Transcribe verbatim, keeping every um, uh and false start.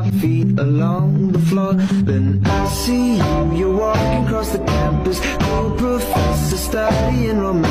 feet along the floor. Then I see you, you're walking across the campus, cool professor studying romance.